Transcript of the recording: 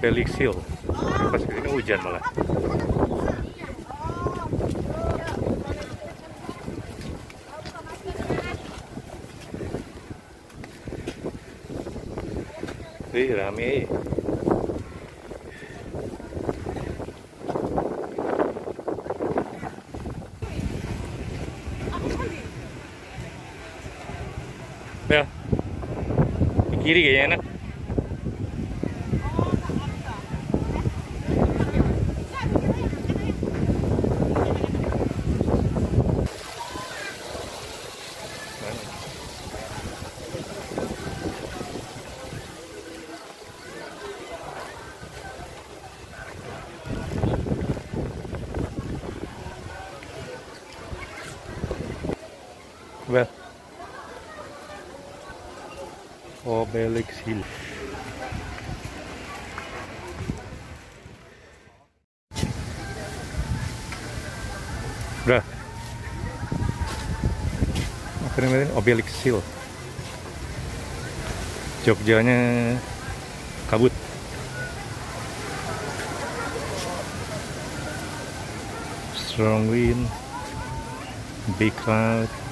Obelix Hill. Pas kesini hujan malah. Wih, rame. Ya, di kiri kayaknya enak. Well, Obelix Hill. Udah. Apa namanya? Obelix Hill. Jogjanya kabut. Strong wind, big cloud.